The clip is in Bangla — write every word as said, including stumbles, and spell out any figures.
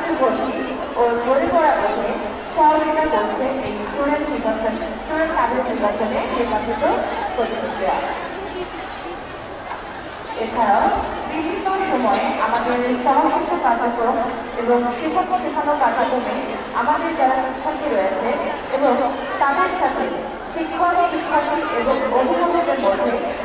ভর্তি ও পরিকরা বোধে সহযোগিতা করছে এই স্টুডেন্ট নির্বাচন স্টুডেন্ট কাদের নির্বাচনে নির্বাচিত প্রতিনিধিরা। এছাড়াও বিভিন্ন সময়ে আমাদের সহশিক্ষা কার্যক্রম এবং শিক্ষক শেখানো কার্যক্রমে আমাদের যারা শিক্ষার্থী রয়েছে এবং তাদের সাথে শিক্ষক শিক্ষার্থী এবং অভিভাবকদের মধ্যে